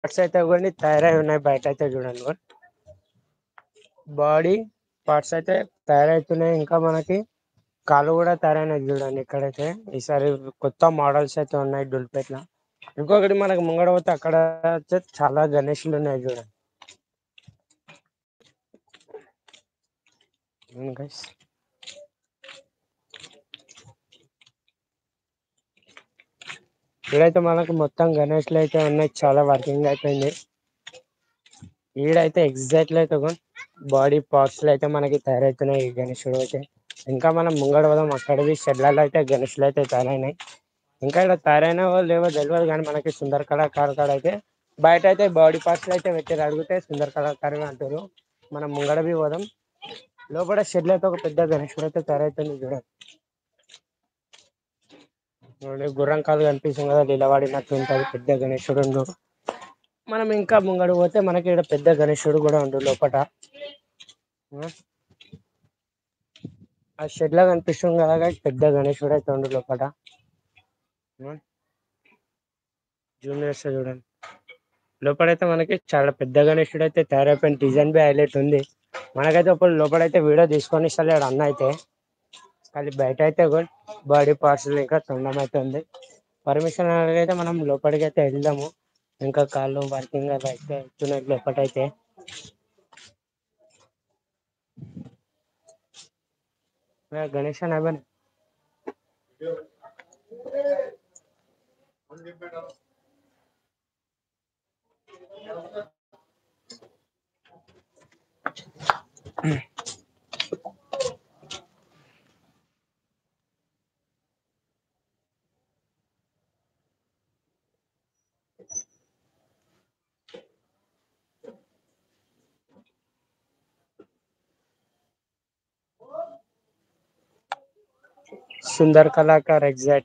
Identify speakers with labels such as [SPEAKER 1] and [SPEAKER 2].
[SPEAKER 1] Parts అయితే ఇవ్వండి తయారై ఉన్నాయి బయట అయితే చూడండి కూడా బాడీ పార్ట్స్ అయితే తయారవుతున్నాయి. ఇంకా మనకి కాళ్ళు కూడా తయారైనవి చూడండి ఇక్కడైతే. ఈసారి కొత్త మోడల్స్ అయితే ఉన్నాయి దుల్పేట్ల. ఇంకొకటి మనకు ముంగడ పోతే అక్కడ అయితే చాలా గణేషులు ఉన్నాయి చూడండి. గైస్ ఇక్కడైతే మనకు మొత్తం గణేష్లు అయితే ఉన్నాయి, చాలా వర్కింగ్ అయిపోయింది. ఈడైతే ఎగ్జాక్ట్లీ అయితే బాడీ పార్ట్స్ అయితే మనకి తయారవుతున్నాయి ఈ గణేశుడు అయితే. ఇంకా మనం ముంగడ పోదాం, అక్కడివి షెడ్లలో అయితే గణేషులు అయితే తయారైనాయి. ఇంకా ఇక్కడ తయారైన వాళ్ళు లేవో తెలియదు కానీ మనకి సుందర కళాకారు కాడ అయితే బయట అయితే బాడీ పార్ట్స్ అయితే పెట్టి అడిగితే సుందర కళాకారు అంటారు. మనం ముంగడవి పోదాం. లోపల షెడ్లు అయితే ఒక పెద్ద గణేశుడు అయితే తయారైతుంది చూడండి. గుర్రం కాలు కనిపిస్తుంది కదా, నిలబడినట్టు ఉంటుంది పెద్ద గణేశుడు. మనం ఇంకా ముంగడు పోతే మనకి ఇక్కడ పెద్ద గణేశుడు కూడా ఉండు లోపల. ఆ షెడ్ లా కనిపిస్తుంది కదా పెద్ద గణేశుడు అయితే ఉండు లోపల. జూనియర్స్ చూడండి లోపలైతే మనకి చాలా పెద్ద గణేశుడు అయితే తయారైపోయిన డిజైన్ బి హైలైట్ ఉంది. మనకైతే ఇప్పుడు లోపలైతే వీడియో తీసుకొని ఇస్తాడు అన్న అయితే. కానీ బయట అయితే బాడీ పార్ట్స్ ఇంకా తొండం అయితే ఉంది. పర్మిషన్ అయితే మనం లోపలికి అయితే వెళ్దాము. ఇంకా కాళ్ళు వర్కింగ్ అలా అయితే అవుతున్నాయి లోపలైతే. గణేష్ అన్న సుందర్ కళాకార్ ఎగ్జాక్ట్